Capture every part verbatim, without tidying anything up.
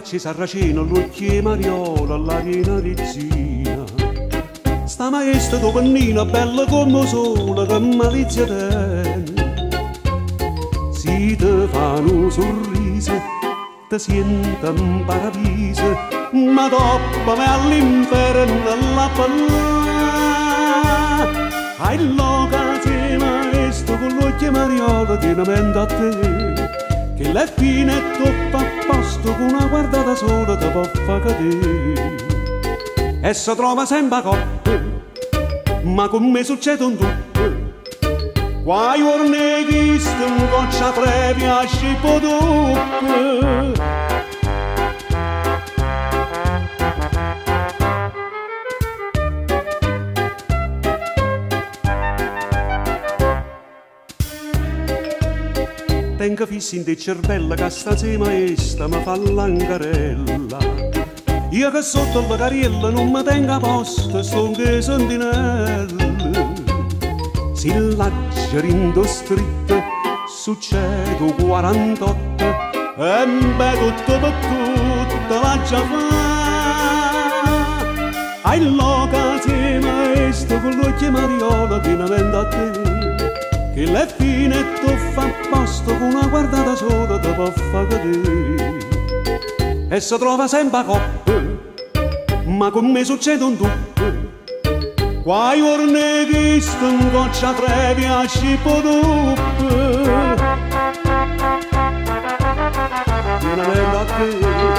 facce sarraceno, l'occhie mariola, la piena rezzina. Sta maestra tua pennina, bella come sola, che malizia tiene. Si te fanno un sorriso, te senta un paradiso, ma dopo vai all'inferno la palla. Hai loca sei maestro con l'occhio mariola pienamente a te, che la fine è troppo a posto con una guardata sola te può far cadere. E si trova sempre a coppia, ma con me succede un tutto. Quai orne visto un goccia previa a scippo doppio. Tengo fissi in te cervella che sta sei maestra mi fa l'angarella. Io che sotto la cariella non mi tengo a posto, sto che sentinella. Si laccia rindo stritto, succedo quarantotto, e beh tutto per tutto la già fa. Hai loca sei maestro con l'occhio mariola pienamente a te, che le fine tu fa a posto con una guardata sola te può far cadere. E si trova sempre a coppia, ma con me succede un dubbio. Quai orne visto un goccia previa a scippo doppio. Pienamente a te,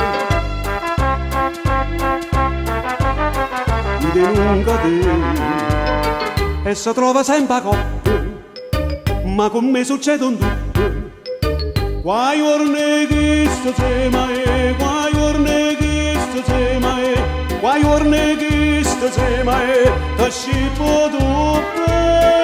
mi denunca te. E si trova sempre a coppia, ma con me succede un dubbio. Quai orne visto sei mae, quai orne visto sei mae, quai orne visto sei mae, te scippo doppio.